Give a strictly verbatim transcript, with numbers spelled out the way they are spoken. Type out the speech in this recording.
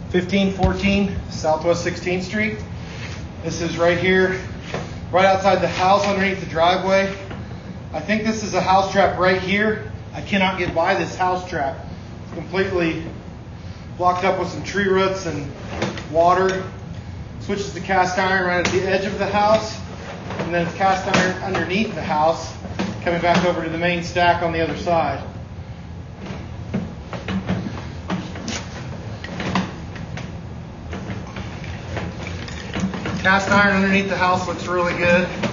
fifteen fourteen Southwest sixteenth Street. This is right here, right outside the house underneath the driveway. I think this is a house trap right here. I cannot get by this house trap. It's completely blocked up with some tree roots and water. Switches to cast iron right at the edge of the house, and then it's cast iron underneath the house, coming back over to the main stack on the other side. Cast iron underneath the house looks really good.